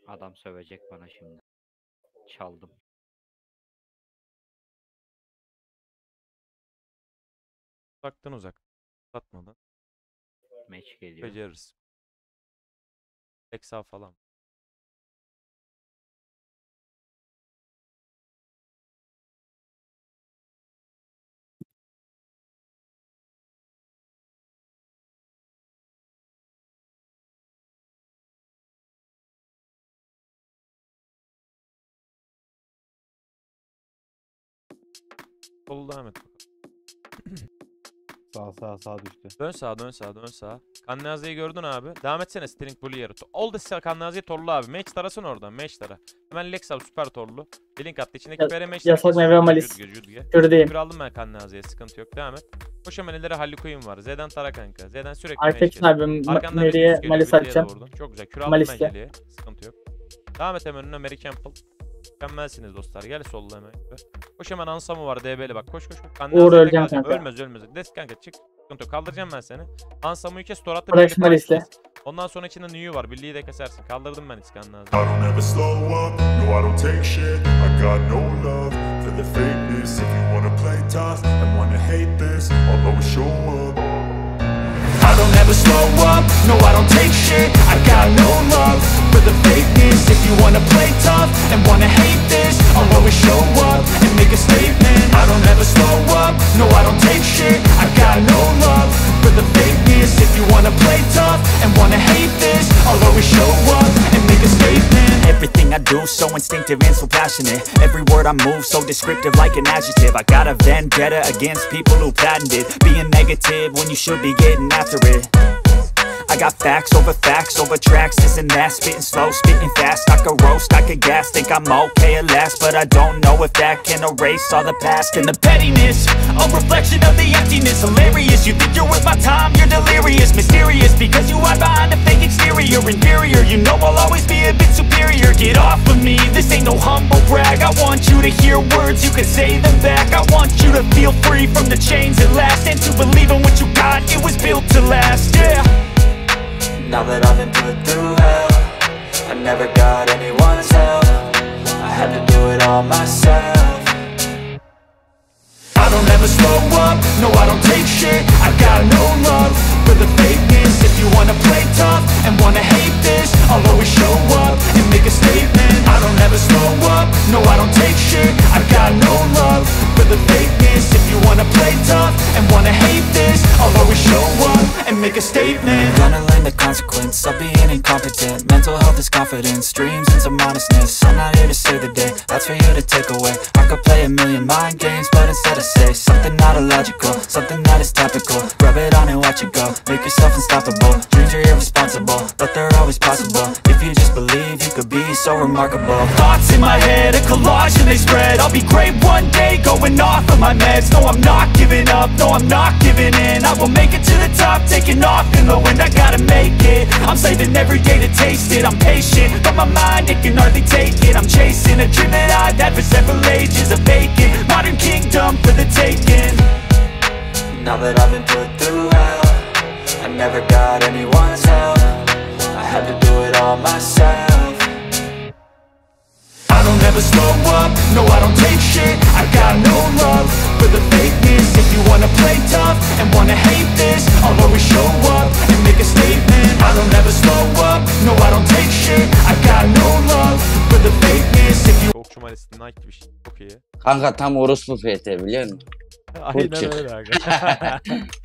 Adam sövecek bana şimdi. Çaldım. Uzaktan uzak. Satmadan. Match geliyor. Beceririz. Eksa falan. Solu devam et bakalım. Sağ düştü. Dön sağa, dön sağa, dön sağa. Kannazi'yi gördün abi. Devam etsene String Bully yeri. Ol da Kannazi'yi torlu abi. Match tarasın oradan. Match tara. Hemen Lex al süper torlu. Blink attı. İçindeki pere match tara. Yasak meyve malis. Şuradayım. Bir aldım ben Kannazi'ye. Sıkıntı yok. Devam et. Koş hemen ileri Hallikoyun var. Z'den tara kanka. Z'den sürekli Aytekin abim Meri'ye malis atacağım. Çok güzel. Kür aldım ben Malis'te. Jeli'ye. Sıkıntı yok. Devam et hemen önüne Mary Campbell. Mükemmelsiniz dostlar. Gel solda hemen. Koş hemen Ansam'ı var DB'li bak. Koş koş. Uğur öleceğim kanka. Ölmez. Des kanka çık. Sıkıntı yok. Kaldıracağım ben seni. Ansam'ı kes. Torat'ta Bırak şu Malis'le. Ondan sonra içinde New var. Birliği de kesersin. Kaldırdım ben İskan'ın ağzını. I don't ever slow up, no I don't take shit. I got no love for the fakeness. If you wanna play tough and wanna hate this, I'll always show up. I don't ever slow up, no I don't take shit. I got no love for the fakeness. If you wanna play tough and wanna hate this, I'll always show up and make a statement. I don't ever slow up, no I don't take shit. I got no love for the fakeness. If you wanna play tough and wanna hate this, I'll always show up and make a statement. Everything I do so instinctive and so passionate. Every word I move so descriptive like an adjective. I got a vendetta against people who patented being negative when you should be getting after it. I got facts over tracks, this and that. Spitting slow, spitting fast. I could roast, I could gas. Think I'm okay at last, but I don't know if that can erase all the past. And the pettiness, a reflection of the emptiness. Hilarious, you think you're worth my time, you're delirious. Mysterious, because you hide behind a fake exterior. Inferior, you know I'll always be a bit superior. Get off of me, this ain't no humble brag. I want you to hear words, you can say them back. I want you to feel free from the chains at last, and to believe in what you got, it was built to last, yeah. Now that I've been put through hell, I never got anyone's help. I had to do it all myself. I don't ever slow up, no I don't take shit. I got no love for the fakeness. If you wanna play tough and wanna hate this, I'll always show up and make a statement. I don't ever slow up, no I don't take shit. I got no love for the fakeness. If you wanna play tough and wanna hate this, I'll always show up and make a statement. Gonna learn the consequence of being incompetent. Mental health is confidence, dreams and some honestness. I'm not here to save the day, that's for you to take away. I could play a million mind games, but instead I say something not illogical, something that is topical. Rub it on and watch it go, make yourself unstoppable. Dreams are irresponsible, but they're always possible. If you just believe, you could be so remarkable. Thoughts in my head, a collage and they spread. I'll be great one day, going off of my meds. No, I'm not giving up, no, I'm not giving in. I will make it to the top, taking off in the wind. I gotta make it, I'm saving every day to taste it. I'm patient, but my mind, it can hardly take it. I'm chasing a dream that I've had for several ages. A vacant, modern kingdom for the taking. Now that I've been put through hell, I never got anyone's help. I had to do it all myself. I don't ever slow up, no I don't take shit. I got no love for the fakeness. If you wanna play tough and wanna hate this, I'll always show up and make a statement. I don't ever slow up, no I don't take shit. I got no love for the fakeness. If you Çok Malis'te Nike gibi şey. Çok iyi. Kanka tam orospu FT biliyor musun? Aynen öyle aga.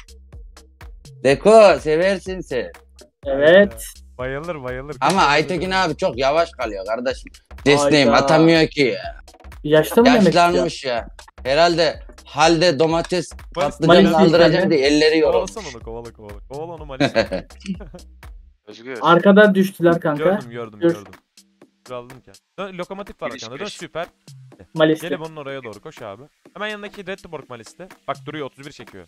Deko seversin sen. Evet. Bayılır. Ama Aytekin abi çok yavaş kalıyor kardeşim. Desteğim Hayda. atamıyor ki ya. Yaşlı mı demek istiyor? Yaşlanmış ya. Herhalde halde domates Malis patlıcan Malis kaldıracak mi? diye elleri yorulmuş. Kovalasana onu kovala onu Malis. Özgür. Arkada düştüler kanka. Gördüm. Dur. Aldım ki. Dön, lokomotif var arkanda. Dön süper. Malis'te. Gelip onun oraya doğru koş abi. Hemen yanındaki Redborg Malis'te. Bak duruyor 31 çekiyor.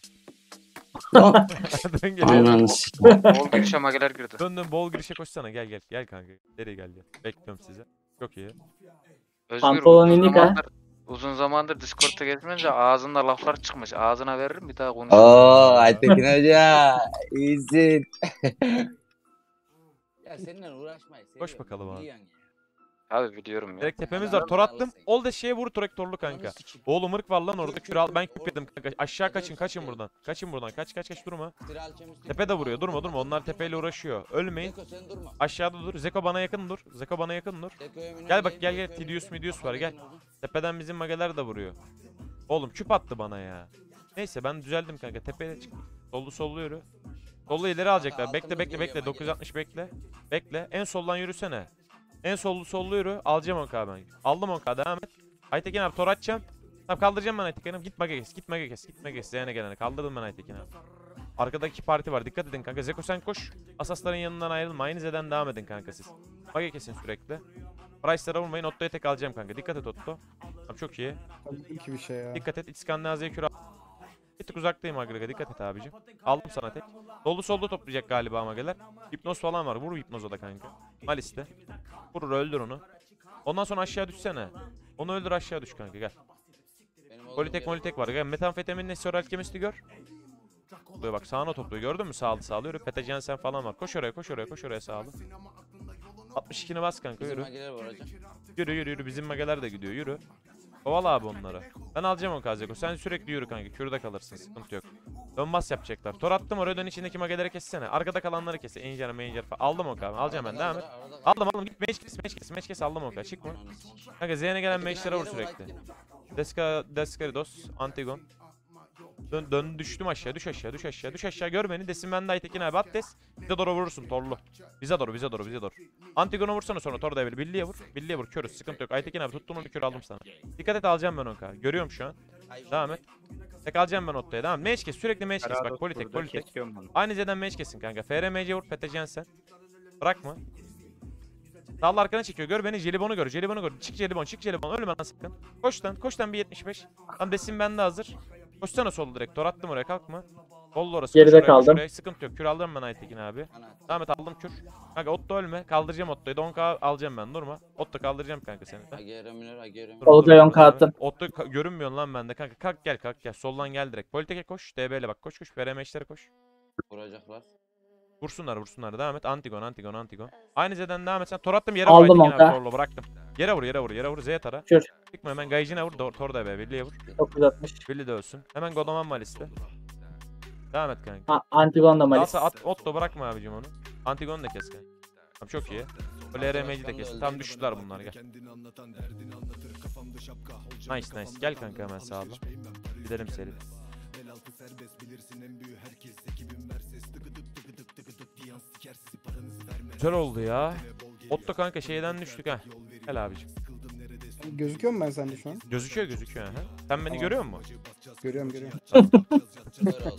Dön geliyor. Ananı sikeyim. Bol girişe mageler girdi. Dön bol girişe koşsana gel kanka. Nereye gel. Bekliyorum sizi. Çok iyi. Özgür Pantolon inik ha. uzun zamandır Discord'ta gezmeyince ağzında laflar çıkmış. Ağzına veririm bir daha konuşurum. Oo Aytekin hoca. İyisin. Ya seninle uğraşmayız. Koş bakalım abi. Biliyorsun ya. Abi biliyorum ya. Direkt tepemiz Hadi var. Tor alalım, attım. alırsın. Ol da şeye vur torlu kanka. Oğlum ırk var lan orada. Kür al. Ben küpedim kanka. Aşağı kaçın buradan. Kaçın buradan. Kaç durma. Tepe de vuruyor. Durma. Onlar tepeyle uğraşıyor. Ölmeyin. Zeko sen durma. Aşağıda dur. Zeko bana yakın dur. Zeko'ya minör Gel bak değil, gel. Zeko'ya Tidius minör. Midius var gel. Sakin olun. Tepeden bizim mageler de vuruyor. Oğlum küp attı bana ya. Neyse ben düzeldim kanka. Tepeye çık. Sollu yürü. Sollu ileri alacaklar. Bekle. altımız geliyor 960 bekle. Bekle. En soldan yürüsene. En sollu yürü. Alacağım 10k ben. Aldım 10k devam et. Aytekin abi tor atacağım. Tamam kaldıracağım ben Aytekin abi. Git mage kes. Zeyne gelene. Kaldırdım ben Aytekin abi. Arkadaki parti var. Dikkat edin kanka. Zeko sen koş. Asasların yanından ayrılma. Aynı Z'den devam edin kanka siz. Mage kesin sürekli. Price'lara vurmayın. Otto'ya tek alacağım kanka. Dikkat et Otto. Tamam çok iyi. Tabii ki bir şey ya. Dikkat et. İskandinavya'ya kür al. Bir tık uzaktayım Agrega. Dikkat et abicim. Aldım sana tek. Solda toplayacak galiba mageler. Hipnoz falan var. Vur hipnoza da kanka. Malis'te. Vurur öldür onu. Ondan sonra aşağı düşsene. Onu öldür aşağı düş kanka gel. Benim oğlum Politek var. Gel metamfetaminle Sör Alchemist'i gör. Böyle bak sağına topluyor gördün mü? Sağlı yürü. Pete Jensen falan var. Koş oraya sağlı. 62'ni bas kanka Bizim yürü. mageler vuracak. Yürü. Bizim mageler de gidiyor yürü. Kovala abi onları. Ben alacağım o Kazeko. Sen sürekli yürü kanka. Kürde kalırsın. Sıkıntı yok. Dönmez yapacaklar. Tor attım oraya dön içindeki mageleri kessene. Arkada kalanları kes. Engineer falan. Aldım o Kazeko. Alacağım ben devam et. Aldım. Git mage kes. Aldım o Kazeko. Çıkma. Kanka Z'ne gelen mage'lere vur sürekli. Deskaridos. Antigon. Dön düştüm aşağı. Düş aşağı. Gör beni. Desin ben de Aytekin abi. At des. Bize doğru vurursun torlu. Bize doğru. Antigon'a vursana sonra Tor da Billy'ye vur. Körüz. Sıkıntı yok. Aytekin abi tuttum onu kör aldım sana. Dikkat et alacağım ben 10k. Görüyorum şu an. Devam et. Tek alacağım ben Otto'ya. Devam. Mage kes. Sürekli mage kes. Bak politek. Kesiyorum bunu. Aynı Z'den mage kesin kanka. FRMC vur. Pete Jensen. Bırakma. Sağlı arkana çekiyor. Gör beni. Jelibon'u gör. Çık Jelibon. Ölme lan sakın. Koş lan bir 75. Lan desin bende hazır. Koşsana sol direkt. Tor attım oraya kalkma. Sollu orası. Geride Koş oraya, kaldım. Sıkıntı yok. Kür aldım ben Aytekin abi. Devam et aldım kür. Kanka Otto ölme. Kaldıracağım Otto'yu. 10k alacağım ben. Durma. Otto kaldıracağım kanka seni. Agera minör. Tolga yonka attım. Otto görünmüyorsun lan bende kanka. Kalk gel. Soldan gel direkt. Politik'e koş. DB'le bak. Koş. FRM'lere koş. Vuracaklar. Vursunlar. Devam et. Antigon. Aynı Z'den devam et. Sen tor attım yere Aldım vur. Aytekin onka. abi torlu bıraktım. Yere vur. Z tara. Kür. Çıkma hemen Gaijin'e vur. Tor da be. Billy'ye vur. 960. Billy de ölsün. Hemen Godoman Malis'te. Devam et kanka. Antigon da Malis. At Otto bırakma abicim onu. Antigon da kes kanka. Tamam çok iyi. LRM'ci de kesin. Tam düştüler bunlar gel. Nice. Gel kanka hemen sağla. Gidelim seri. Güzel oldu ya. Otto kanka şeyden düştük ha. Gel abicim. Gözüküyor mu ben sende şu an? Gözüküyor ha. Sen beni görüyor musun? Görüyorum. Böyle oldu.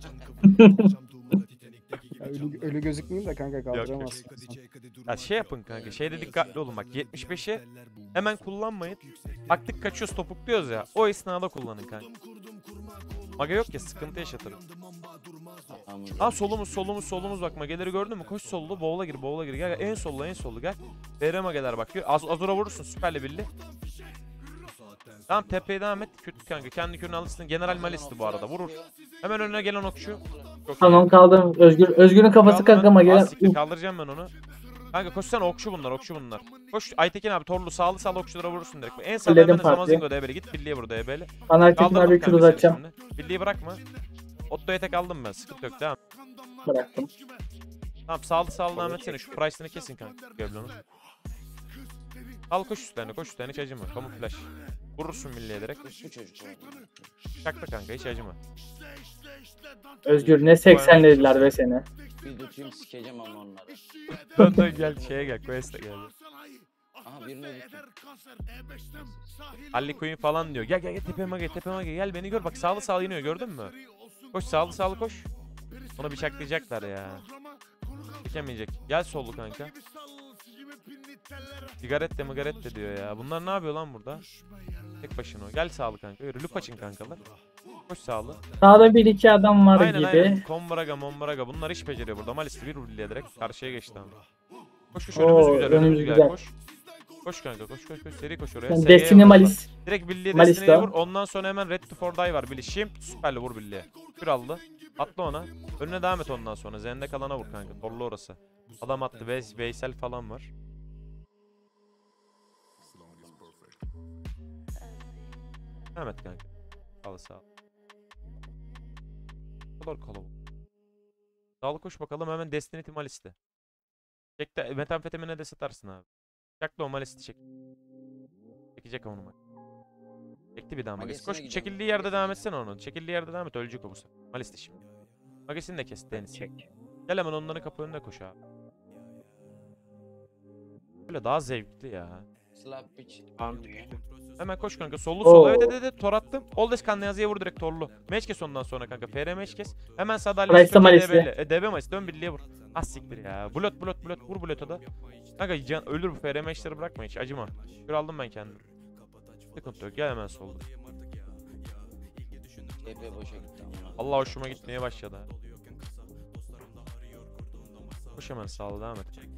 Ya ölü gözükmeyeyim de kanka kaldıramazsın. Ya şey yapın kanka. Şeyde dikkatli olun bak. 75'e hemen kullanmayın. Baktık kaçıyoruz topukluyoruz ya. O esnada kullanın kanka. Maga yok ya sıkıntı yaşatırım. Ha solumuz bak mageleri gördün mü? Koş sollu bowl'a gir gel en sollu gel. BR mageler bak. Azura vurursun süperle birli. Tamam tepeye devam et. Kötü kanka kendi kürünü alırsın. General Malis'ti bu arada vurur. Hemen önüne gelen okçu. Çok Tamam iyi. kaldım. Özgür'ün kafası Kaldım kanka ben. gel. Siktir, kaldıracağım ben onu. Kanka koşsana okçu bunlar. Koş Aytekin abi torlu sağlı okçulara vurursun direkt. En sağda Fulledim hemen partiyi. Zamazingo DB'li git birliğe vur DB'li. Bana Aytekin Kaldırdım abi kür kanka seni uzatacağım. şimdi. Birliği bırakma. Otto'ya tek aldım ben. Sıkıntı yok devam. Bıraktım. Tamam sağlı devam etsene. Şu price'ını kesin kanka. Göblonu. Al koş üstlerine hiç acıma. Kamuflaj. Vurursun milliye direkt. Şu çocuk var. Çakla kanka hiç acıma. Özgür ne 80'lediler be seni. Bir tutayım sikeceğim ama onları. Dön gel şeye gel. Quest'e gel. Aha birine tuttum. Ali Queen falan diyor. Gel tepeme gel beni gör. Bak sağlı iniyor gördün mü? Koş sağlı koş. Ona bıçaklayacaklar ya. Çekemeyecek. Gel sollu kanka. Sigaret de diyor ya. Bunlar ne yapıyor lan burada? Tek başına o. Gel sağlı kanka. Yürü lüp açın kankalar. Koş sağlı. Sağda 1-2 adam var Aynen. gibi. Kombaraga. Bunlar iş beceriyor burada. Malisli bir vurduya direkt. Karşıya geçti ama. Koş Oo, önümüz güzel. Koş. Koş kanka koş. Seri koş oraya. Seriye Destiny vur. Malis. Direkt Billy'ye Malis Destiny'ye de. vur. Ondan sonra hemen Red to For Die var Billy. Şimdi süperli vur Billy'ye. Kür aldı. Atla ona. Önüne devam et ondan sonra. Zende kalana vur kanka. Torlu orası. Adam attı. Veysel falan var. Devam et kanka. Sağ ol. Ne kadar kalabalık. Sağlık koş bakalım hemen Destiny Team Malis'te. Çek de metamfetamine de satarsın abi. Çak da o Malis'i çek. Çekecek onu. Çekti bir daha Malis. Magesine Koş gidelim. çekildiği yerde devam etsene onu. Çekildiği yerde devam et, ölecek o bu sefer. Malis'te şimdi. Magesini de kes Deniz. Çek. Gel hemen onların kapı önüne koş abi. Böyle daha zevkli ya. Slap bitch. Andrew. Hemen koş kanka. Sollu Oo. sol. Evet. Tor attım. Oldes kanlı yazıya vur direkt torlu. Meç kes ondan sonra kanka. FR meç kes. Hemen sadalyesi Price'ta Malis'i. DB Malis. Dön birliğe vur. Az siktir ya. Blot. Vur blota da. Kanka can ölür bu FR meçleri, bırakma hiç. Acıma. Şur aldım ben kendimi. Sıkıntı yok. Gel hemen solda. TP boşa gitti ama. Allah hoşuma gitmeye başladı. ha. Koş hemen sağla devam et.